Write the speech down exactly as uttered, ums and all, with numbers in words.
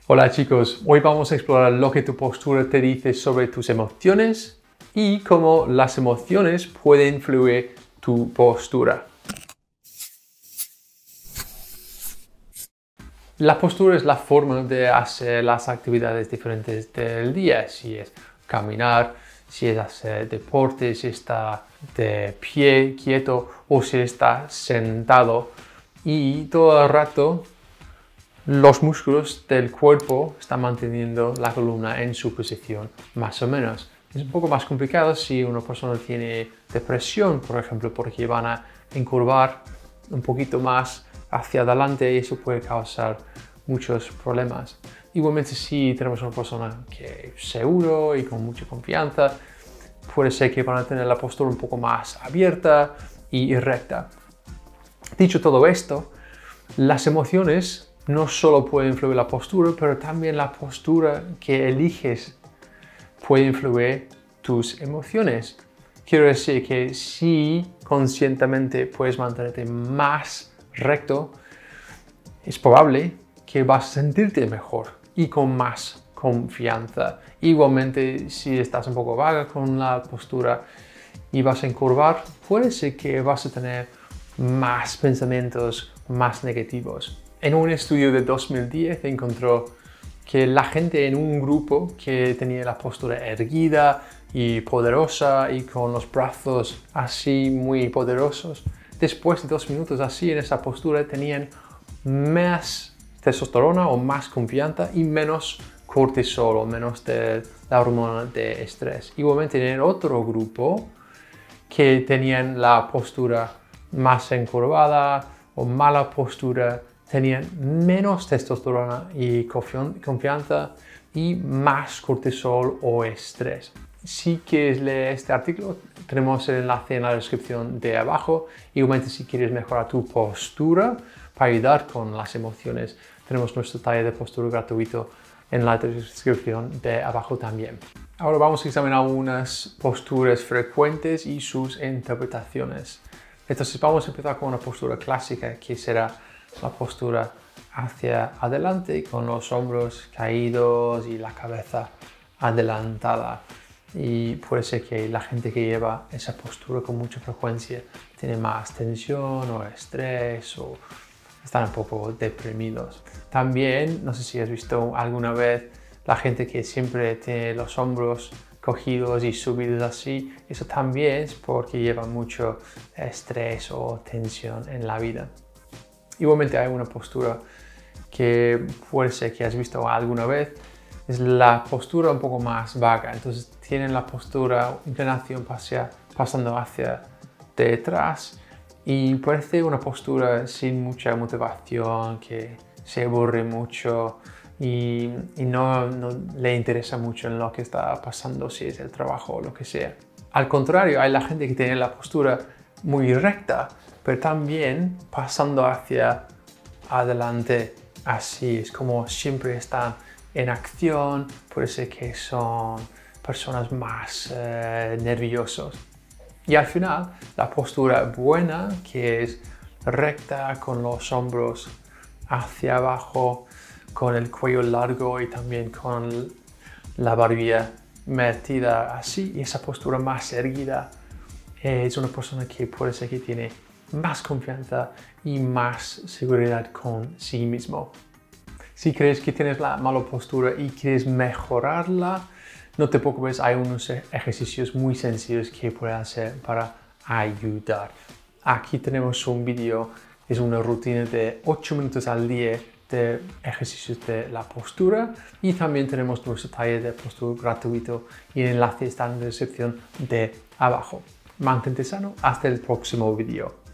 Hola chicos, hoy vamos a explorar lo que tu postura te dice sobre tus emociones y cómo las emociones pueden influir tu postura. La postura es la forma de hacer las actividades diferentes del día, si es caminar, si es hacer deporte, si está de pie quieto o si está sentado, y todo el rato los músculos del cuerpo están manteniendo la columna en su posición más o menos. Es un poco más complicado si una persona tiene depresión, por ejemplo, porque van a encurvar un poquito más hacia adelante y eso puede causar muchos problemas. Igualmente, si tenemos una persona que es seguro y con mucha confianza, puede ser que van a tener la postura un poco más abierta y recta. Dicho todo esto, las emociones no solo pueden influir la postura, pero también la postura que eliges puede influir tus emociones. Quiero decir que si conscientemente puedes mantenerte más recto, es probable que vas a sentirte mejor y con más confianza. Igualmente, si estás un poco vaga con la postura y vas a encurvar, puede ser que vas a tener más pensamientos más negativos. En un estudio de dos mil diez encontró que la gente en un grupo que tenía la postura erguida y poderosa y con los brazos así muy poderosos, después de dos minutos así en esa postura tenían más testosterona o más confianza y menos cortisol o menos de la hormona de estrés. Igualmente en el otro grupo que tenían la postura más encorvada o mala postura, tenían menos testosterona y confianza y más cortisol o estrés. Si quieres leer este artículo, tenemos el enlace en la descripción de abajo. Igualmente, si quieres mejorar tu postura para ayudar con las emociones, tenemos nuestro taller de postura gratuito en la descripción de abajo también. Ahora vamos a examinar unas posturas frecuentes y sus interpretaciones. Entonces vamos a empezar con una postura clásica, que será la postura hacia adelante con los hombros caídos y la cabeza adelantada. Y puede ser que la gente que lleva esa postura con mucha frecuencia tiene más tensión o estrés o están un poco deprimidos. También, no sé si has visto alguna vez la gente que siempre tiene los hombros cogidos y subidos así, eso también es porque lleva mucho estrés o tensión en la vida. Igualmente hay una postura que puede ser que has visto alguna vez, es la postura un poco más vaga. Entonces tienen la postura, inclinación hacia, pasando hacia detrás y parece una postura sin mucha motivación, que se aburre mucho y, y no, no le interesa mucho en lo que está pasando, si es el trabajo o lo que sea. Al contrario, hay la gente que tiene la postura muy recta, pero también pasando hacia adelante así, es como siempre están en acción. Puede ser que son personas más eh, nerviosos. Y al final, la postura buena, que es recta con los hombros hacia abajo, con el cuello largo y también con la barbilla metida así, y esa postura más erguida, es una persona que puede ser que tiene más confianza y más seguridad con sí mismo. Si crees que tienes la mala postura y quieres mejorarla, no te preocupes, hay unos ejercicios muy sencillos que puedes hacer para ayudar. Aquí tenemos un vídeo, es una rutina de ocho minutos al día de ejercicios de la postura, y también tenemos nuestro taller de postura gratuito y el enlace está en la descripción de abajo. Mantente sano, hasta el próximo vídeo.